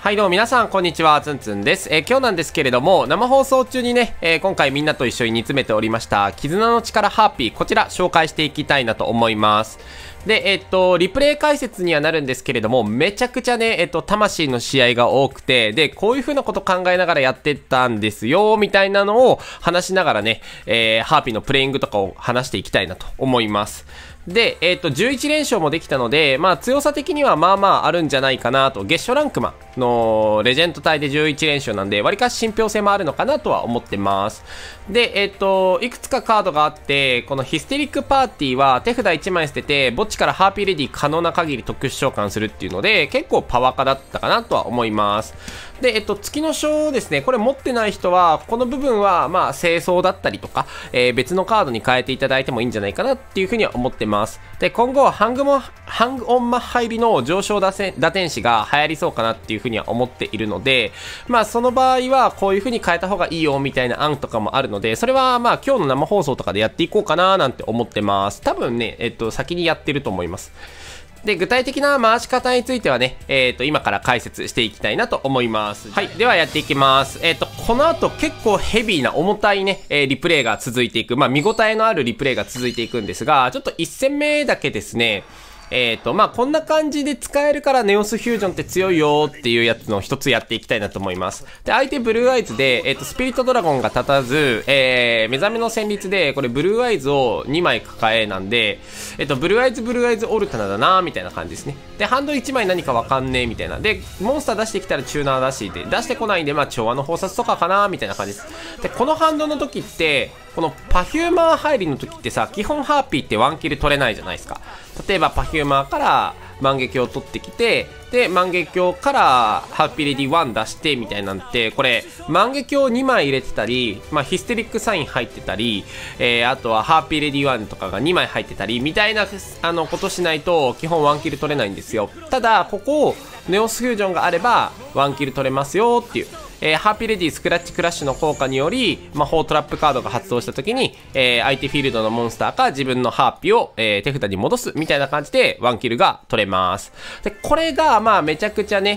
はいどうも皆さんこんにちは、つんつんです。今日なんですけれども、生放送中にね、今回みんなと一緒に煮詰めておりました絆の力ハーピー、こちら紹介していきたいなと思います。で、リプレイ解説にはなるんですけれども、めちゃくちゃね、魂の試合が多くて、で、こういう風なこと考えながらやってったんですよ、みたいなのを話しながらね、ハーピーのプレイングとかを話していきたいなと思います。で、11連勝もできたので、まあ強さ的にはまあまああるんじゃないかなと、月初ランクマのレジェンド帯で11連勝なんで、割かし信憑性もあるのかなとは思ってます。で、いくつかカードがあって、このヒステリックパーティーは手札1枚捨てて、墓地からハーピーレディ可能な限り特殊召喚するっていうので、結構パワー化だったかなとは思います。で、月の書ですね、これ持ってない人は、この部分は、まあ、清掃だったりとか、別のカードに変えていただいてもいいんじゃないかなっていうふうには思ってます。で、今後、ハングオンマッハ入りの上昇打天使が流行りそうかなっていうふうには思っているので、まあ、その場合は、こういうふうに変えた方がいいよ、みたいな案とかもあるので、それは、まあ、今日の生放送とかでやっていこうかな、なんて思ってます。多分ね、先にやってると思います。で、具体的な回し方についてはね、今から解説していきたいなと思います。はい。ではやっていきます。この後結構ヘビーな重たいね、リプレイが続いていく。まあ、見応えのあるリプレイが続いていくんですが、ちょっと1戦目だけですね、まあ、こんな感じで使えるからネオスフュージョンって強いよっていうやつの一つやっていきたいなと思います。で、相手ブルーアイズで、スピリットドラゴンが立たず、目覚めの戦律で、これブルーアイズを2枚抱えなんで、ブルーアイズオルタナだなみたいな感じですね。で、ハンド1枚何かわかんねえみたいな。で、モンスター出してきたらチューナーだし、で、出してこないんで、まあ、調和の放殺とかかなみたいな感じです。で、このハンドの時って、このパフューマー入りの時ってさ、基本ハーピーってワンキル取れないじゃないですか。例えばパフューマーから万華鏡を取ってきて、で、万華鏡からハッピーレディ1出してみたいなんて、これ、万華鏡2枚入れてたり、まあ、ヒステリックサイン入ってたり、あとはハッピーレディ1とかが2枚入ってたり、みたいな、ことしないと、基本ワンキル取れないんですよ。ただ、ここ、ネオスフュージョンがあれば、ワンキル取れますよっていう。ハッピーレディスクラッチクラッシュの効果により、魔法トラップカードが発動した時に、相手フィールドのモンスターか自分のハーピーを、手札に戻すみたいな感じでワンキルが取れます。で、これが、まあ、めちゃくちゃね、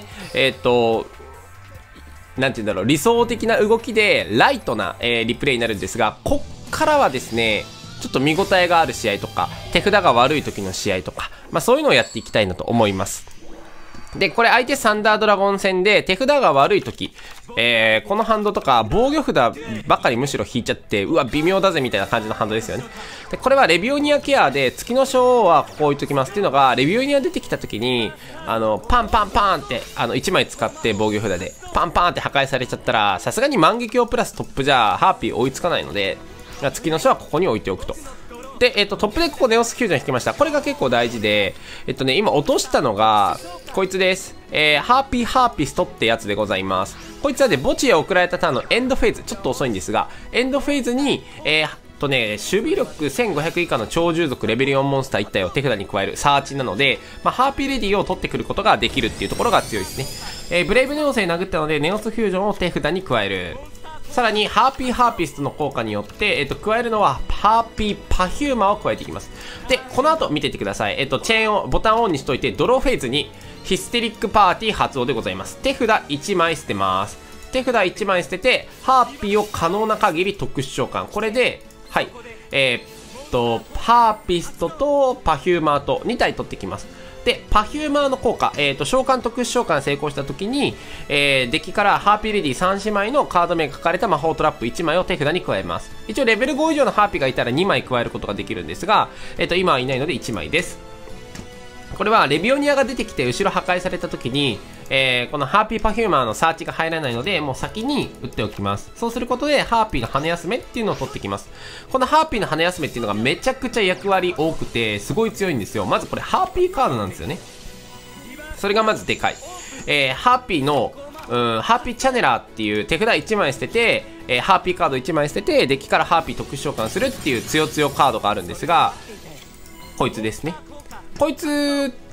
なんて言うんだろう、理想的な動きで、ライトな、リプレイになるんですが、こっからはですね、ちょっと見応えがある試合とか、手札が悪い時の試合とか、まあ、そういうのをやっていきたいなと思います。で、これ相手サンダードラゴン戦で手札が悪い時、このハンドとか防御札ばっかりむしろ引いちゃって、うわ、微妙だぜみたいな感じのハンドですよね。で、これはレビオニアケアで月の章はここ置いときますっていうのが、レビオニア出てきた時に、パンパンパンって、1枚使って防御札で、パンパンって破壊されちゃったら、さすがに万華鏡プラストップじゃ、ハーピー追いつかないので、月の章はここに置いておくと。で、トップでここネオスフュージョン引きました。これが結構大事で、今落としたのが、こいつです。ハーピストってやつでございます。こいつはね、墓地へ送られたターンのエンドフェーズ、ちょっと遅いんですが、エンドフェーズに、守備力1500以下の超従属レベル4モンスター1体を手札に加えるサーチなので、まあ、ハーピーレディを取ってくることができるっていうところが強いですね。ブレイブネオスに殴ったので、ネオスフュージョンを手札に加える。さらに、ハーピストの効果によって、加えるのは、ハーピーパフューマーを加えていきます。で、この後見ててください。チェーンを、ボタンオンにしといて、ドローフェーズに、ヒステリックパーティー発動でございます。手札1枚捨てます。手札1枚捨てて、ハーピーを可能な限り特殊召喚。これで、はい、ハーピストとパフューマーと2体取ってきます。で、パフューマーの効果、召喚特殊召喚成功した時に、デッキからハーピーレディ3姉妹のカード名が書かれた魔法トラップ1枚を手札に加えます。一応レベル5以上のハーピーがいたら2枚加えることができるんですが、今はいないので1枚です。これはレビオニアが出てきて後ろ破壊された時に、このハーピーパフューマーのサーチが入らないので、もう先に打っておきます。そうすることで、ハーピーの羽休めっていうのを取ってきます。このハーピーの羽休めっていうのがめちゃくちゃ役割多くて、すごい強いんですよ。まずこれ、ハーピーカードなんですよね。それがまずでかい。ハーピーの、ハーピーチャネラーっていう手札1枚捨てて、ハーピーカード1枚捨てて、デッキからハーピー特殊召喚するっていう強強カードがあるんですが、こいつですね。こいつって、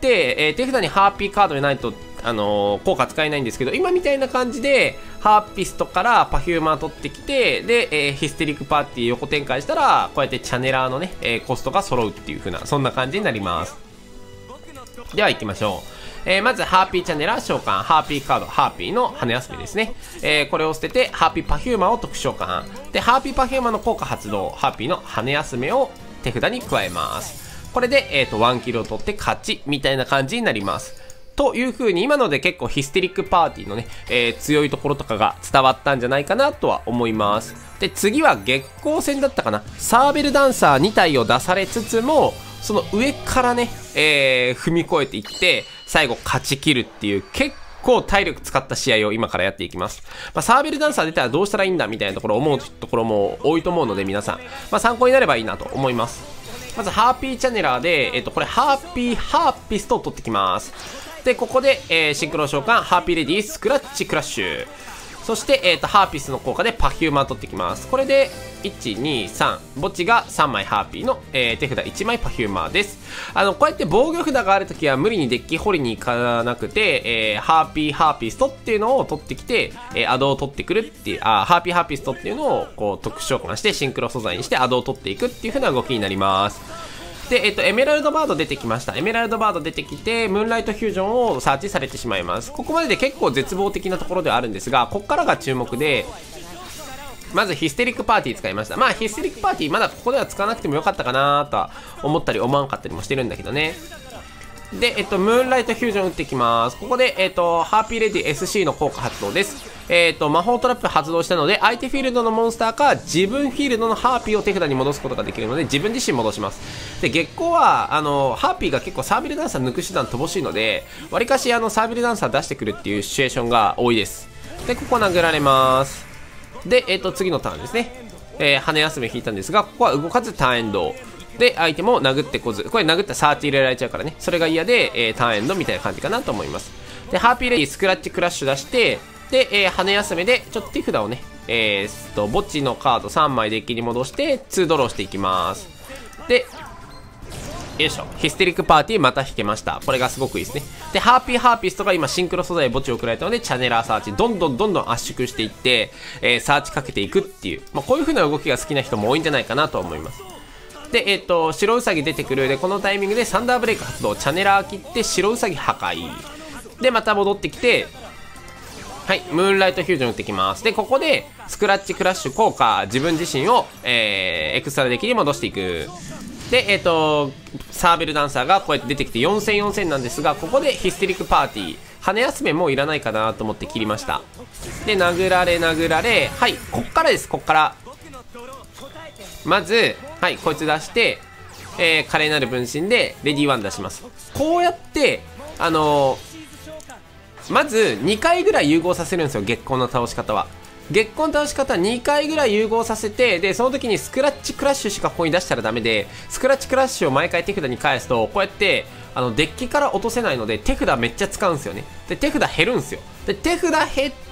手札にハーピーカードでないと、効果使えないんですけど、今みたいな感じで、ハーピストからパフューマー取ってきて、で、ヒステリックパーティー横展開したら、こうやってチャネラーのね、コストが揃うっていう風な、そんな感じになります。では行きましょう。 まず、ハーピーチャネラー召喚、ハーピーカード、ハーピーの羽休めですね。これを捨てて、ハーピーパフューマーを特殊召喚。で、ハーピーパフューマーの効果発動、ハーピーの羽休めを手札に加えます。これで、1キルを取って勝ち、みたいな感じになります。という風に、今ので結構ヒステリックパーティーのね、強いところとかが伝わったんじゃないかなとは思います。で、次は月光戦だったかな。サーベルダンサー2体を出されつつも、その上からね、踏み越えていって、最後勝ち切るっていう、結構体力使った試合を今からやっていきます。サーベルダンサー出たらどうしたらいいんだみたいなところ思うところも多いと思うので、皆さん、参考になればいいなと思います。まず、ハーピーチャネラーで、これ、ハーピストを取ってきます。で、ここで、シンクロ召喚、ハーピーレディー、スクラッチクラッシュ。そして、ハーピスの効果でパフューマー取ってきます。これで、1、2、3。墓地が3枚ハーピーの、手札1枚パフューマーです。こうやって防御札があるときは無理にデッキ掘りに行かなくて、ハーピストっていうのを取ってきて、アドを取ってくるっていう、ハーピストっていうのを、こう、特殊召喚してシンクロ素材にしてアドを取っていくっていう風な動きになります。で、エメラルドバード出てきました。エメラルドバード出てきて、ムーンライトフュージョンをサーチされてしまいます。ここまでで結構絶望的なところではあるんですが、ここからが注目で、まずヒステリックパーティー使いました。ヒステリックパーティーまだここでは使わなくてもよかったかなとは思ったり思わんかったりもしてるんだけどね。で、ムーンライトフュージョン打ってきます。ここで、ハーピーレディ SC の効果発動です。魔法トラップ発動したので、相手フィールドのモンスターか、自分フィールドのハーピーを手札に戻すことができるので、自分自身戻します。で、月光は、ハーピーが結構サーベルダンサー抜く手段乏しいので、わりかしサーベルダンサー出してくるっていうシチュエーションが多いです。で、ここ殴られます。で、次のターンですね。羽休め引いたんですが、ここは動かずターンエンド。で、相手も殴ってこず、これ殴ったらサーチ入れられちゃうからね、それが嫌で、ターンエンドみたいな感じかなと思います。で、ハーピーレディスクラッチクラッシュ出して、で、羽休めで、ちょっと手札をね、墓地のカード3枚デッキに戻して、2ドローしていきます。で、よいしょ。ヒステリックパーティーまた引けました。これがすごくいいですね。で、ハーピストが今シンクロ素材墓地を送られたので、チャネラーサーチ、どんどん圧縮していって、サーチかけていくっていう、こういう風な動きが好きな人も多いんじゃないかなと思います。で、白ウサギ出てくる。で、このタイミングでサンダーブレイク発動。チャネラー切って白ウサギ破壊。で、また戻ってきて、はい、ムーンライトフュージョン打ってきます。で、ここで、スクラッチクラッシュ効果、自分自身を、エクストラデッキに戻していく。で、サーベルダンサーがこうやって出てきて4000なんですが、ここでヒステリックパーティー。羽休めもういらないかなと思って切りました。で、殴られ、はい、こっからです、こっから。まず、はい、こいつ出して、華麗なる分身で、レディー1出します。こうやって、まず、2回ぐらい融合させるんですよ、月光の倒し方は。月光の倒し方2回ぐらい融合させて、で、その時にスクラッチクラッシュしかここに出したらダメで、スクラッチクラッシュを毎回手札に返すと、こうやって、デッキから落とせないので、手札めっちゃ使うんですよね。で、手札減るんですよ。で、手札減って、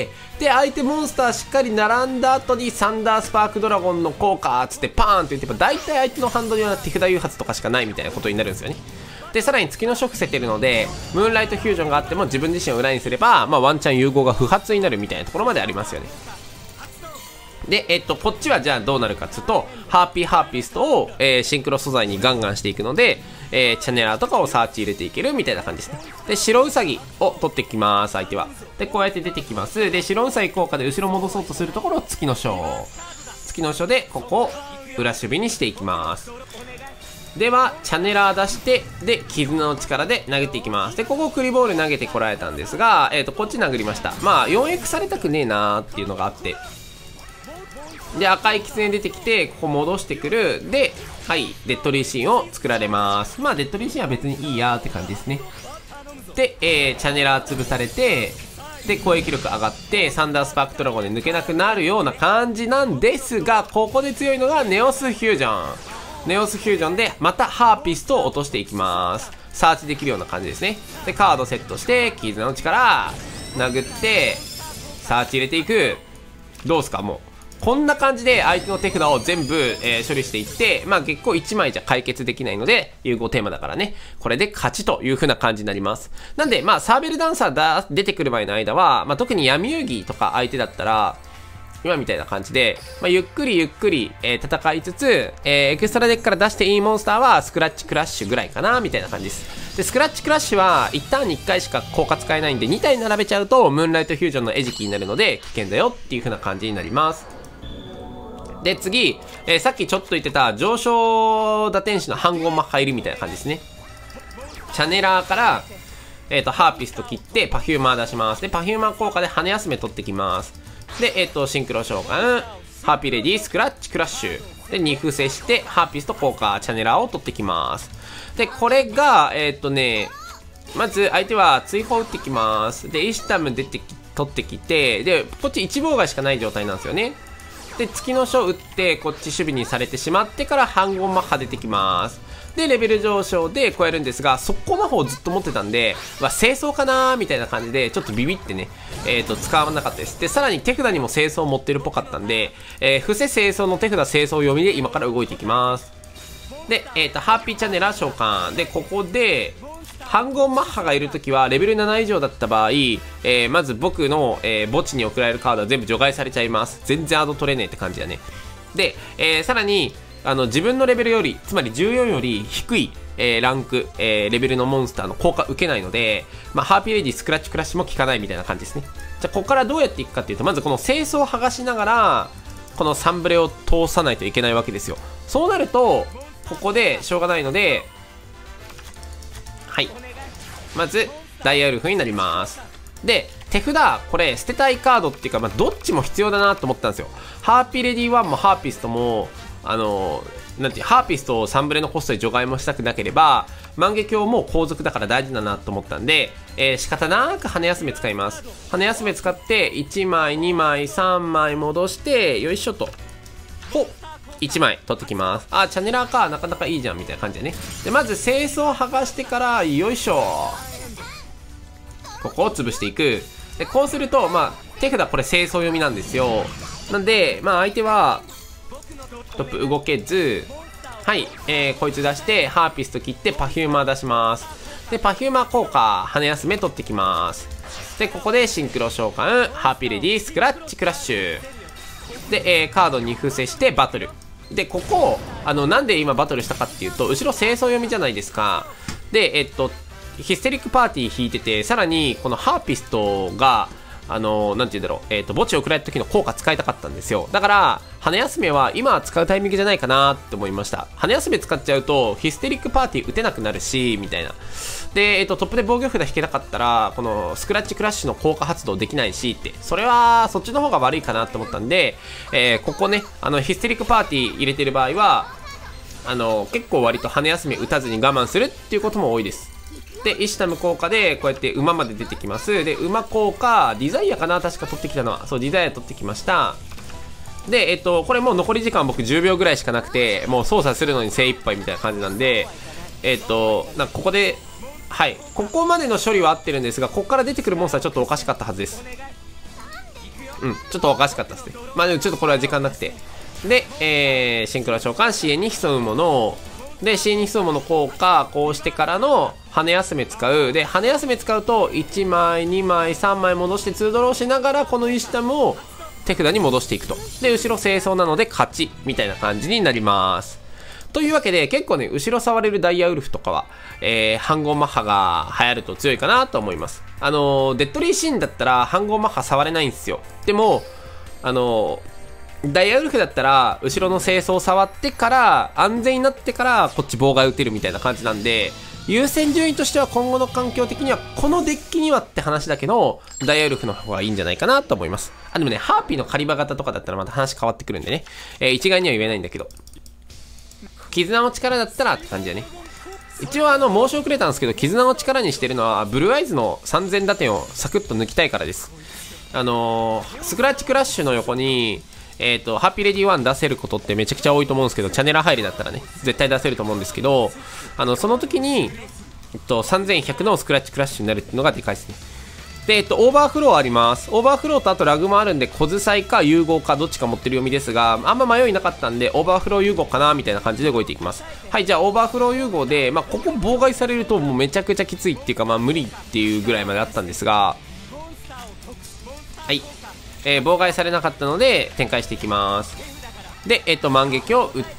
で、相手モンスターしっかり並んだ後にサンダースパークドラゴンの効果つってパーンって言って、大体相手のハンドには手札誘発とかしかないみたいなことになるんですよね。で、さらに月の書伏せてるので、ムーンライトフュージョンがあっても自分自身を裏にすれば、ワンチャン融合が不発になるみたいなところまでありますよね。で、こっちはじゃあどうなるかっつうと、ハーピストを、シンクロ素材にガンガンしていくので、チャネラーとかをサーチ入れていけるみたいな感じですね。で、白ウサギを取ってきます、相手は。で、こうやって出てきます。で、白ウサギ効果で後ろ戻そうとするところを月の書。月の書で、ここを裏守備にしていきます。では、チャネラー出して、で、絆の力で投げていきます。で、ここクリボール投げてこられたんですが、こっち殴りました。4X されたくねえなーっていうのがあって。で、赤いキツネ出てきて、ここ戻してくる。で、はい、デッドリーシーンを作られます。デッドリーシーンは別にいいやーって感じですね。で、チャネラー潰されて、で、攻撃力上がって、サンダースパークドラゴンで抜けなくなるような感じなんですが、ここで強いのがネオスフュージョン。ネオスフュージョンで、またハーピストを落としていきます。サーチできるような感じですね。で、カードセットして、絆の力、殴って、サーチ入れていく。どうすか、もう。こんな感じで相手の手札を全部、処理していって、月光1枚じゃ解決できないので、融合テーマだからね、これで勝ちという風な感じになります。なんで、サーベルダンサー出てくる前の間は、特に闇遊戯とか相手だったら、 今みたいな感じで、ゆっくりゆっくり、戦いつつ、エクストラデッキから出していいモンスターはスクラッチクラッシュぐらいかなみたいな感じです。でスクラッチクラッシュは1ターンに1回しか効果使えないんで、2体並べちゃうとムーンライトフュージョンの餌食になるので危険だよっていう風な感じになります。で次、さっきちょっと言ってた上昇打天使の反言マッハ入りみたいな感じですね。チャネラーからハーピスト切ってパフューマー出します。でパフューマー効果で羽休め取ってきます。でシンクロ召喚ハーピーレディスクラッチクラッシュで2伏せしてハーピスト効果チャネラーを取ってきます。でこれがまず相手は追放打ってきます。でイシュタム取ってきて、でこっち1妨害しかない状態なんですよね。で月の書打ってこっち守備にされてしまってから反言マッハ出てきます。でレベル上昇で超えるんですが、速攻魔法をずっと持ってたんで、清掃かなーみたいな感じでちょっとビビってね、使わなかったです。でさらに手札にも清掃持ってるっぽかったんで、伏せ清掃の手札清掃読みで今から動いていきます。で、ハッピーチャネラー召喚で、ここで反言マッハがいるときはレベル7以上だった場合、まず僕の、墓地に送られるカードは全部除外されちゃいます。全然アド取れねえって感じだね。で、さらに自分のレベルより、つまり14より低い、ランク、レベルのモンスターの効果受けないので、ハーピーレディスクラッチクラッシュも効かないみたいな感じですね。じゃあここからどうやっていくかっていうと、まずこの清掃を剥がしながらこのサンブレを通さないといけないわけですよ。そうなるとここでしょうがないので、はい、まずダイヤウルフになります。で手札これ捨てたいカードっていうか、どっちも必要だなと思ったんですよ。ハーピーレディ1もハーピストもなんていうハーピストをサンブレのコストで除外もしたくなければ、万華鏡も後続だから大事だなと思ったんで、仕方なく羽休め使います。羽休め使って1枚2枚3枚戻して、よいしょとほっ1枚取ってきます。あ、チャネラーか、なかなかいいじゃんみたいな感じでね。でまず清掃を剥がしてから、よいしょ、ここを潰していく。でこうすると手札これ清掃読みなんですよ。なんで相手はトップ動けず、はい、こいつ出してハーピスト切ってパフューマー出します。でパフューマー効果羽休め取ってきます。でここでシンクロ召喚ハーピーレディスクラッチクラッシュで、カードに伏せしてバトルで、ここなんで今バトルしたかっていうと、後ろ清掃読みじゃないですか。でヒステリックパーティー引いてて、さらにこのハーピストがなんて言うんだろう、墓地を送られた時の効果使いたかったんですよ。だから羽休めは今使うタイミングじゃないかなって思いました。羽休め使っちゃうとヒステリックパーティー打てなくなるしみたいな。でトップで防御札引けなかったらこのスクラッチクラッシュの効果発動できないしって、それはそっちの方が悪いかなって思ったんで、ここねヒステリックパーティー入れてる場合は結構割と羽休め打たずに我慢するっていうことも多いです。でイシュタム効果でこうやって馬まで出てきます。で馬効果デザイアかな、確か取ってきたのは。そう、デザイア取ってきました。でこれもう残り時間僕10秒ぐらいしかなくて、もう操作するのに精一杯みたいな感じなんで、ここではいここまでの処理は合ってるんですが、ここから出てくるモンスターちょっとおかしかったはずです。ちょっとおかしかったですね。でもちょっとこれは時間なくて、で、シンクロ召喚支援に潜むもので、支援に潜むもの効果こうしてからの羽休め使う。で羽休め使うと1枚2枚3枚戻して2ドローしながらこのイシュタムを手札に戻していくと。で後ろ清掃なので勝ちみたいな感じになります。というわけで結構ね、後ろ触れるダイヤウルフとかは、反言マッハが流行ると強いかなと思います。デッドリーシーンだったら反言マッハ触れないんですよ。でもダイヤウルフだったら後ろの清掃を触ってから安全になってからこっち妨害打てるみたいな感じなんで、優先順位としては今後の環境的にはこのデッキにはって話だけど、ダイヤウルフの方がいいんじゃないかなと思います。でもね、ハーピーのカリバ型とかだったらまた話変わってくるんでね、一概には言えないんだけど、絆の力だったらって感じだね。一応申し遅れたんですけど、絆の力にしてるのはブルーアイズの3000打点をサクッと抜きたいからです。スクラッチクラッシュの横にハッピーレディ1出せることってめちゃくちゃ多いと思うんですけど、チャネラ入りだったらね絶対出せると思うんですけど、その時に、3100のスクラッチクラッシュになるっていうのがでかいですね。で、オーバーフローあります。オーバーフローとあとラグもあるんで、小伝いか融合かどっちか持ってる読みですが、あんま迷いなかったんでオーバーフロー融合かなみたいな感じで動いていきます。はい、じゃあオーバーフロー融合で、ここ妨害されるともうめちゃくちゃきついっていうか、無理っていうぐらいまであったんですが、 はい。妨害されなかったので、展開していきます。で、万劇を打って、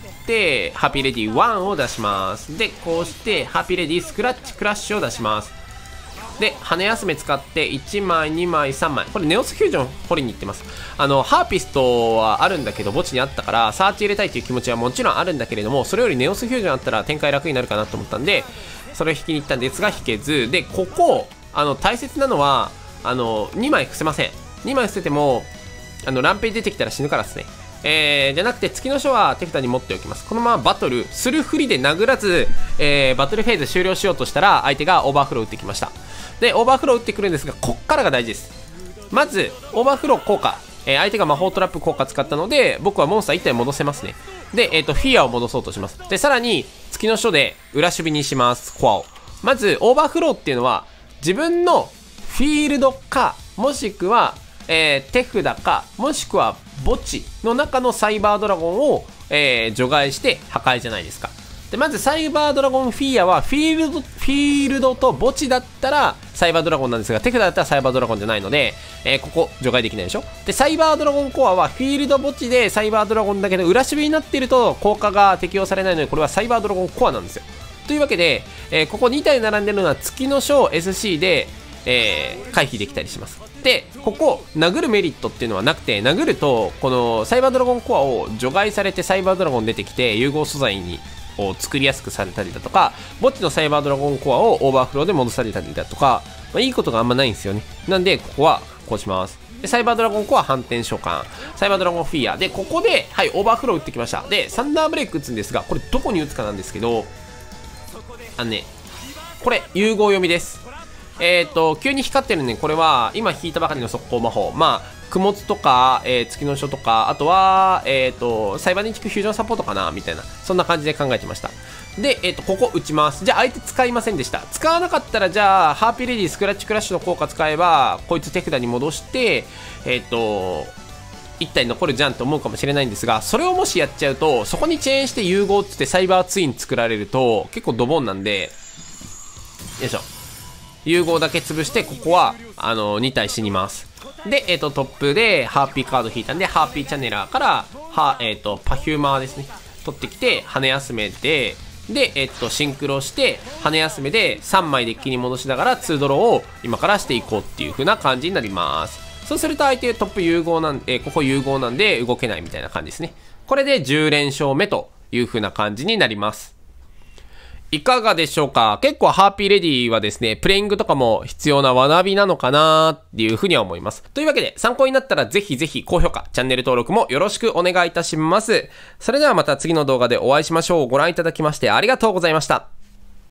ハッピーレディ1を出します。で、こうして、ハッピーレディスクラッチクラッシュを出します。で、羽休め使って、1枚、2枚、3枚。これ、ネオスフュージョン掘りに行ってます。ハーピストはあるんだけど、墓地にあったから、サーチ入れたいという気持ちはもちろんあるんだけれども、それよりネオスフュージョンあったら展開楽になるかなと思ったんで、それを引きに行ったんですが、引けず。で、ここ、大切なのは、2枚伏せません。2枚伏せても、ランページ出てきたら死ぬからですね。じゃなくて月の書は手札に持っておきます。このままバトルするふりで殴らず、バトルフェーズ終了しようとしたら相手がオーバーフロー打ってきました。で、オーバーフロー打ってくるんですが、こっからが大事です。まずオーバーフロー効果、相手が魔法トラップ効果使ったので、僕はモンスター1体戻せますね。で、フィアを戻そうとします。で、さらに月の書で裏守備にします。コアをまずオーバーフローっていうのは自分のフィールドか、もしくは手札か、もしくは墓地の中のサイバードラゴンを、除外して破壊じゃないですか。で、まずサイバードラゴンフィアはフィールドと墓地だったらサイバードラゴンなんですが、手札だったらサイバードラゴンじゃないので、ここ除外できないでしょ。で、サイバードラゴンコアはフィールド墓地でサイバードラゴンだけど裏守備になっていると効果が適用されないので、これはサイバードラゴンコアなんですよ。というわけで、ここ2体並んでるのは月の書 SC で、回避できたりします。で、ここ殴るメリットっていうのはなくて、殴るとこのサイバードラゴンコアを除外されてサイバードラゴン出てきて融合素材を作りやすくされたりだとか、墓地のサイバードラゴンコアをオーバーフローで戻されたりだとか、いいことがあんまないんですよね。なんでここはこうします。で、サイバードラゴンコア反転召喚、サイバードラゴンフィアで、ここではいオーバーフロー打ってきました。で、サンダーブレイク打つんですが、これどこに打つかなんですけど、これ融合読みです。急に光ってるね。これは今引いたばかりの速攻魔法、まあ供物とか、月の書とか、あとはサイバーネティックフュージョンサポートかなみたいな、そんな感じで考えてました。で、ここ打ちます。じゃあ相手使いませんでした。使わなかったら、じゃあハーピーレディスクラッチクラッシュの効果使えばこいつ手札に戻して1体残るじゃんと思うかもしれないんですが、それをもしやっちゃうと、そこにチェーンして融合っつってサイバーツイン作られると結構ドボンなんで、よいしょ、融合だけ潰して、ここは2体死にます。で、トップでハーピーカード引いたんで、ハーピーチャネラーからパフューマーですね、取ってきて羽休めで、シンクロして羽休めで3枚デッキに戻しながら2ドローを今からしていこうっていう風な感じになります。そうすると相手トップ融合なんで、ここ融合なんで動けないみたいな感じですね。これで10連勝目という風な感じになります。いかがでしょうか。結構ハーピーレディはですね、プレイングとかも必要な学びなのかなっていうふうには思います。というわけで、参考になったらぜひぜひ高評価、チャンネル登録もよろしくお願いいたします。それではまた次の動画でお会いしましょう。ご覧いただきましてありがとうございました。